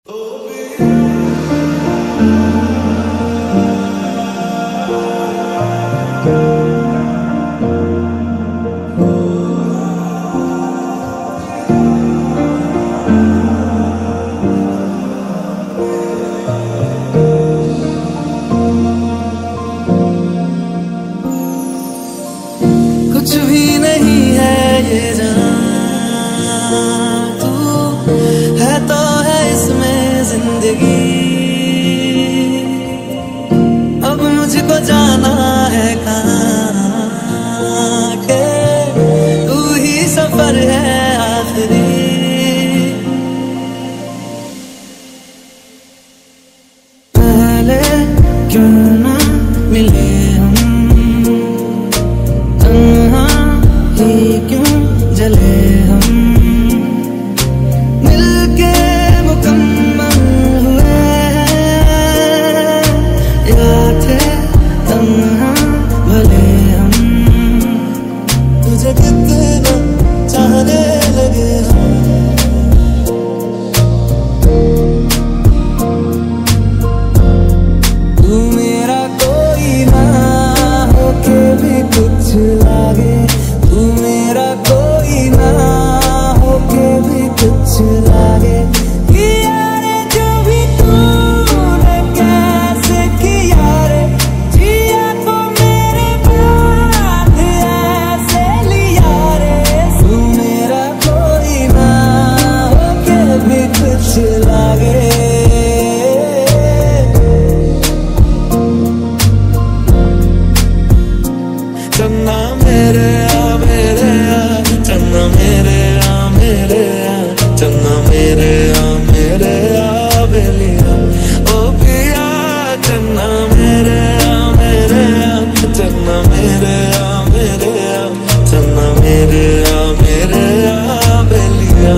कुछ भी नहीं है ये जान, तू है तो है इसमें जिंदगी। अब मुझको जाना है कहाँ के, तू ही सफर है आखिरी। पहले क्यों ना मिले हम, क्यों जले हम, मिलके मुकम्मल हुए हैं या थे तन्हा भले हम। तुझे कितना चाहने लगे हम, तू मेरा कोई ना होके भी कुछ लागे, तू मेरा कोई ना होके भी कुछ लागे। किया रे जो भी तूने कैसे किया रे, जिया तो मेरे बाद ऐसे लिया रे। तू मेरा कोई ना होके भी कुछ लागे। चन्ना मेरे चन्ना मेरे चन्ना मेरे बेलिया ओ पिया। चन्ना मेरे चन्ना मेरे चन्ना मेरे बेलिया।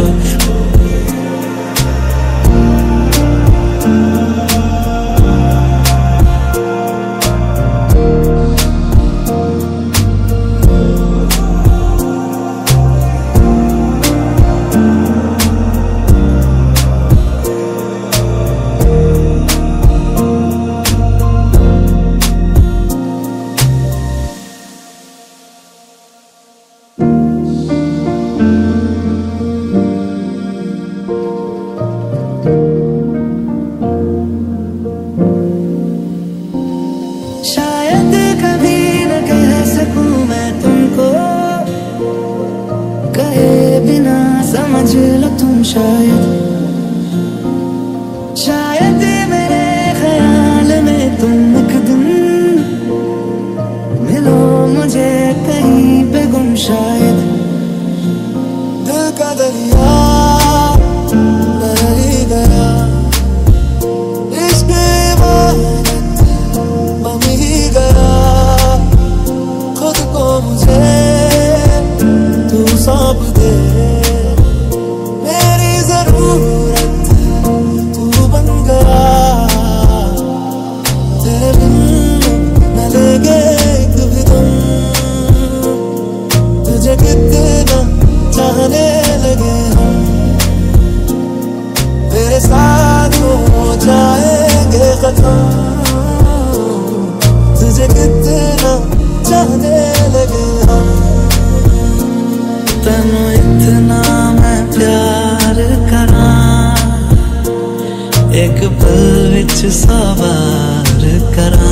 शायद कभी न कह सकूं मैं तुमको, कहे बिना समझ लो तुम। शायद मेरे ख्याल में तुम एक दिन मिलो मुझे कहीं पे गुम। शायद दिल का दरिया बह ही गया, इश्क़ इबादत बन ही गया। खुद को मुझे तू सौंप दे, मेरी जरूरत तू बन गया। तेरे बिन न लेंगे एक भी दम, तुझे कितना चाहने लगे हम। तेरे साथ हो जाएंगे खत्म, तुझे कितना चाहने लगे हम। तनु इतना मैं प्यार करा, एक पल विच सवार करा।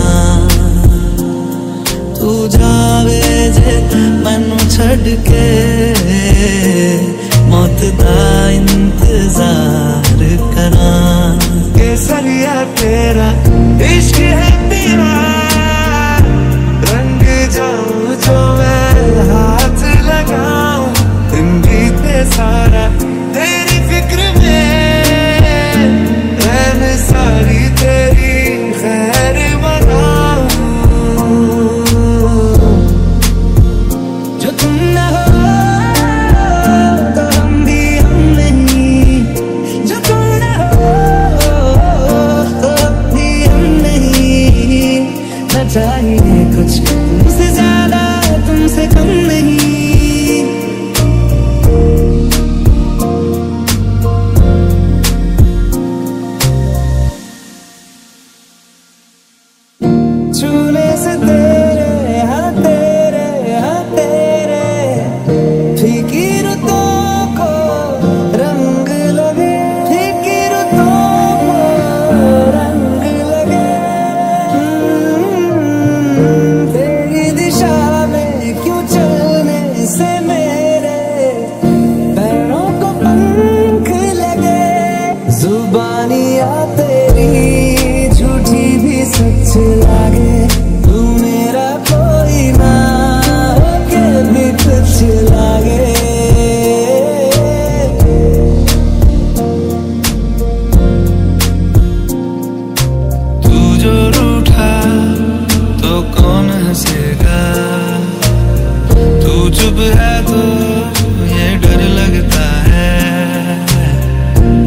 तू जावे जे मैनू छड़ के, मौत दा इंतजार करा। केसरिया तेरा इश्क है तेरा, रंग जाऊं जो मैं हाथ लगाऊं। दिन बीते सारा तेरी फिक्र में, रहने सारी तेरी खैर मनाऊं। जो तुम न हो तो हम भी हम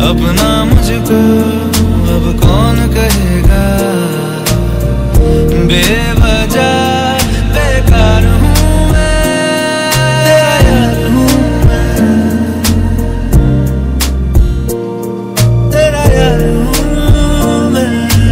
अपना मुझको अब कौन कहेगा, बेवजह बेकार हूँ मैं, तेरा यार हूँ मैं, तेरा यार हूँ मैं।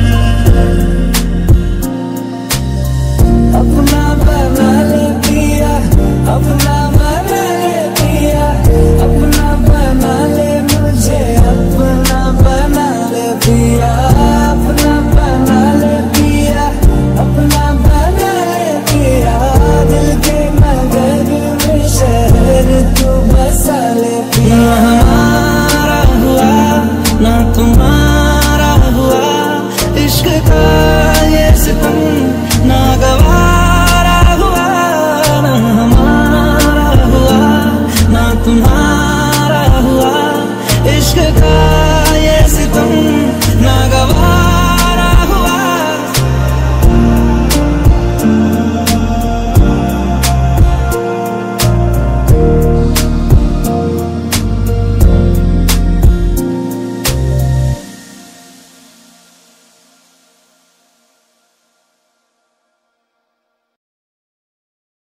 अपना बना ले पिया, अपना बना ले पिया, अपना बना ले मुझे, अपना बना ले पिया, अपना बना ले पिया, अपना बना ले पिया, दिल के मगर में शहर तू बसा ले पिया। ना हमारा हुआ ना तुम्हारा हुआ, इश्क का ये सितम ना गवारा हुआ, ना हमारा हुआ ना तुम्हारा हुआ, इश्क का ये सितम